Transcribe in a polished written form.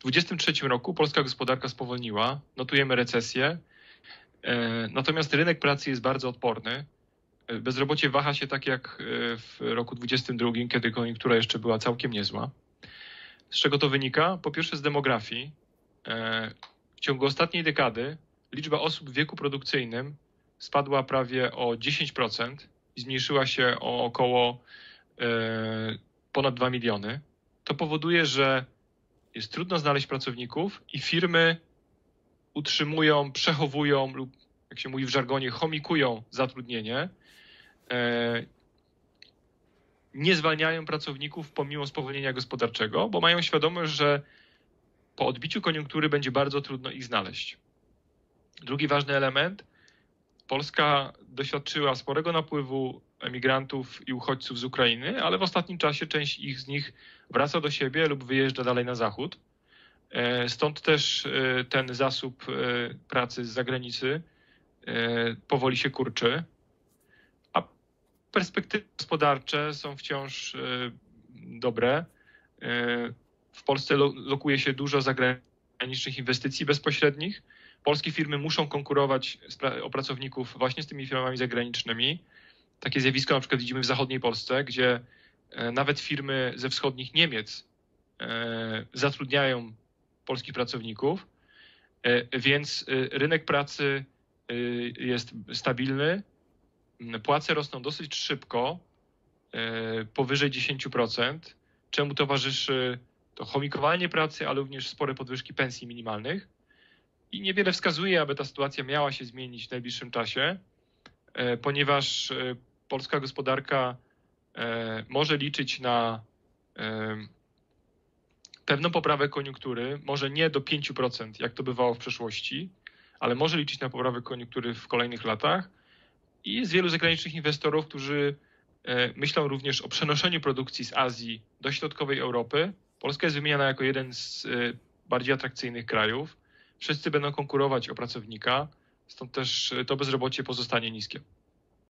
2023 roku polska gospodarka spowolniła, notujemy recesję, natomiast rynek pracy jest bardzo odporny. Bezrobocie waha się tak jak w roku 2022, kiedy koniunktura jeszcze była całkiem niezła. Z czego to wynika? Po pierwsze z demografii. W ciągu ostatniej dekady liczba osób w wieku produkcyjnym spadła prawie o 10% i zmniejszyła się o około ponad 2 miliony. To powoduje, że jest trudno znaleźć pracowników i firmy utrzymują, przechowują lub, jak się mówi w żargonie, chomikują zatrudnienie. Nie zwalniają pracowników pomimo spowolnienia gospodarczego, bo mają świadomość, że po odbiciu koniunktury będzie bardzo trudno ich znaleźć. Drugi ważny element. Polska doświadczyła sporego napływu emigrantów i uchodźców z Ukrainy, ale w ostatnim czasie część z nich wraca do siebie lub wyjeżdża dalej na zachód. Stąd też ten zasób pracy z zagranicy powoli się kurczy. A perspektywy gospodarcze są wciąż dobre. W Polsce lokuje się dużo zagranicznych inwestycji bezpośrednich. Polskie firmy muszą konkurować o pracowników właśnie z tymi firmami zagranicznymi. Takie zjawisko na przykład widzimy w zachodniej Polsce, gdzie nawet firmy ze wschodnich Niemiec zatrudniają polskich pracowników, więc rynek pracy jest stabilny. Płace rosną dosyć szybko, powyżej 10%, czemu towarzyszy to chomikowanie pracy, ale również spore podwyżki pensji minimalnych. I niewiele wskazuje, aby ta sytuacja miała się zmienić w najbliższym czasie, ponieważ polska gospodarka może liczyć na pewną poprawę koniunktury, może nie do 5%, jak to bywało w przeszłości, ale może liczyć na poprawę koniunktury w kolejnych latach. I jest wielu zagranicznych inwestorów, którzy myślą również o przenoszeniu produkcji z Azji do środkowej Europy. Polska jest wymieniana jako jeden z bardziej atrakcyjnych krajów. Wszyscy będą konkurować o pracownika, stąd też to bezrobocie pozostanie niskie.